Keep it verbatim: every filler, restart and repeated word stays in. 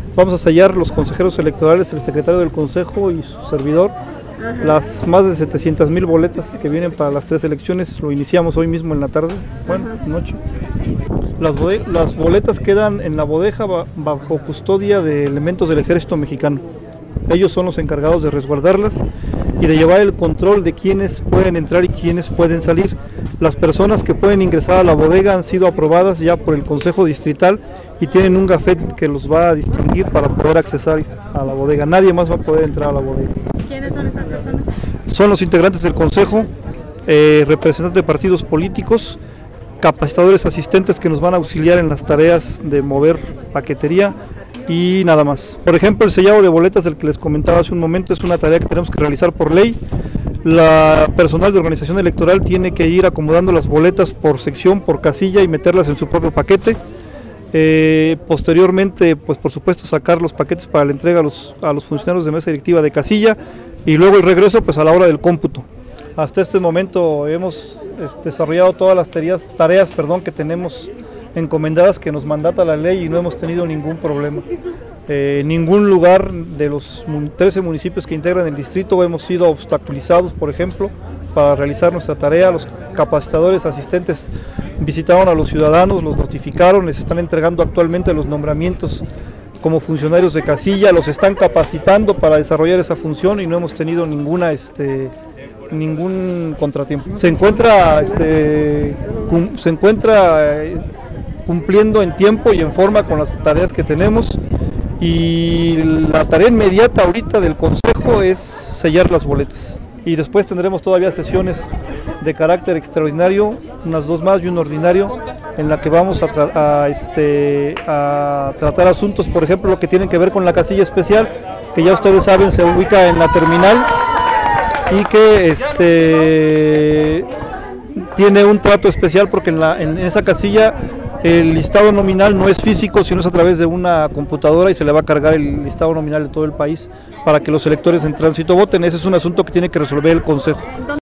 Vamos a sellar los consejeros electorales, el secretario del consejo y su servidor, las más de setecientas mil boletas que vienen para las tres elecciones. Lo iniciamos hoy mismo en la tarde, bueno, noche. Las, las boletas quedan en la bodega bajo custodia de elementos del ejército mexicano. Ellos son los encargados de resguardarlas y de llevar el control de quiénes pueden entrar y quiénes pueden salir. Las personas que pueden ingresar a la bodega han sido aprobadas ya por el Consejo Distrital y tienen un gafete que los va a distinguir para poder accesar a la bodega. Nadie más va a poder entrar a la bodega. ¿Quiénes son esas personas? Son los integrantes del Consejo, eh, representantes de partidos políticos, capacitadores asistentes que nos van a auxiliar en las tareas de mover paquetería y nada más. Por ejemplo, el sellado de boletas del que les comentaba hace un momento es una tarea que tenemos que realizar por ley. La personal de organización electoral tiene que ir acomodando las boletas por sección, por casilla y meterlas en su propio paquete. Eh, posteriormente, pues por supuesto sacar los paquetes para la entrega a los, a los funcionarios de mesa directiva de casilla y luego el regreso pues a la hora del cómputo. Hasta este momento hemos este, desarrollado todas las tareas, tareas perdón, que tenemos encomendadas, que nos mandata la ley, y no hemos tenido ningún problema. Eh, en ningún lugar de los trece municipios que integran el distrito hemos sido obstaculizados, por ejemplo, para realizar nuestra tarea. Los capacitadores asistentes visitaron a los ciudadanos, los notificaron, les están entregando actualmente los nombramientos como funcionarios de casilla, los están capacitando para desarrollar esa función y no hemos tenido ninguna este, ningún contratiempo. Se encuentra, este, cum, se encuentra eh, cumpliendo en tiempo y en forma con las tareas que tenemos, y la tarea inmediata ahorita del consejo es sellar las boletas, y después tendremos todavía sesiones de carácter extraordinario, unas dos más y un ordinario, en la que vamos a, tra a, este, a tratar asuntos, por ejemplo, lo que tienen que ver con la casilla especial, que ya ustedes saben se ubica en la terminal y que este, tiene un trato especial porque en, la, en esa casilla el listado nominal no es físico, sino es a través de una computadora, y se le va a cargar el listado nominal de todo el país para que los electores en tránsito voten. Ese es un asunto que tiene que resolver el consejo.